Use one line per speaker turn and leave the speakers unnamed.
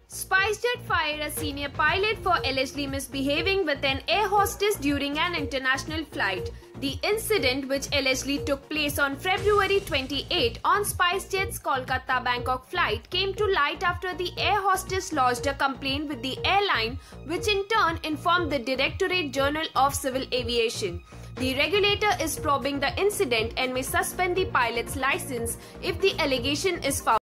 SpiceJet fired a senior pilot for allegedly misbehaving with an air hostess during an international flight. The incident, which allegedly took place on February 28 on SpiceJet's Kolkata-Bangkok flight, came to light after the air hostess lodged a complaint with the airline, which in turn informed the Directorate General of Civil Aviation. The regulator is probing the incident and may suspend the pilot's license if the allegation is found